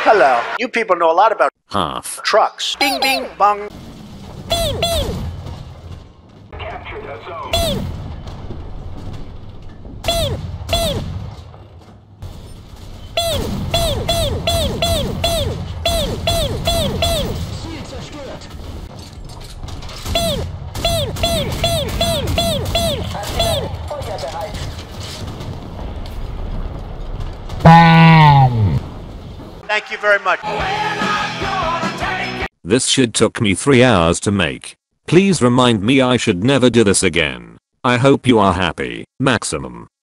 Hello. You people know a lot about half. trucks. Bing, bing, bong. Bing, bing. Capture the zone. Bing. Bing, bing. Bing, bing, bing, bing, bing, bing. Bing, bing, bing, bing. Ziel zerstört. Bing, bing, bing, bing, bing, bing, bing. Bing. Feuerbereit. Thank you very much. This shit took me 3 hours to make. Please remind me I should never do this again. I hope you are happy. Maximum.